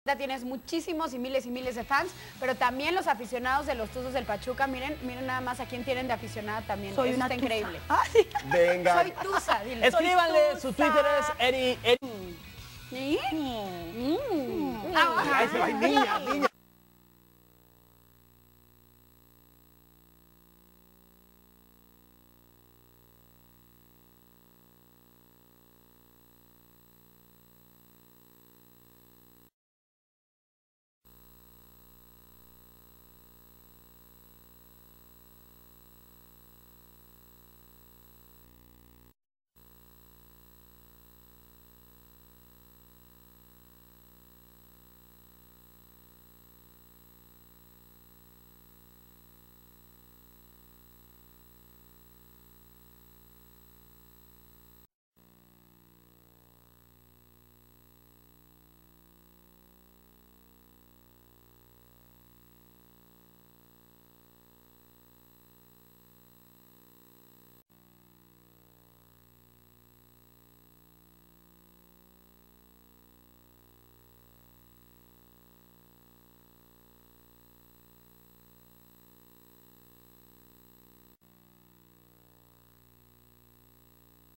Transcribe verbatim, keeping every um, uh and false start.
Tienes muchísimos y miles y miles de fans, pero también los aficionados de los Tuzos del Pachuca. Miren, miren nada más a quién tienen de aficionada también. Soy Eso una está tuza. increíble. Ah, sí. Venga. Soy Tuza, dile. Escríbanle, Soy su tuza. Twitter es Eri... Eri... ¿Sí? Mm. Ay, se va, niña, niña.